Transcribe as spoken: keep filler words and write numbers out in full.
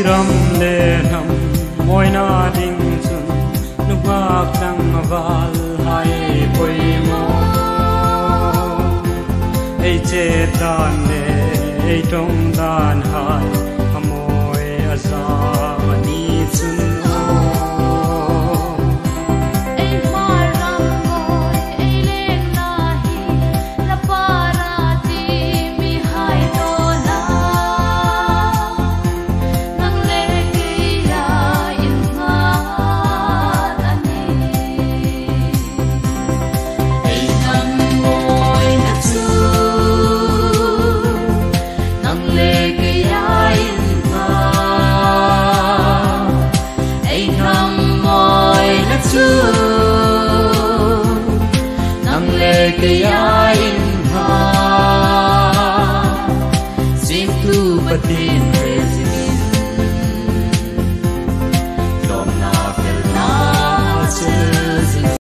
ram le nam moi na ding chun nu bak dang wal hai poi mo ei che dan le ei tong dan hai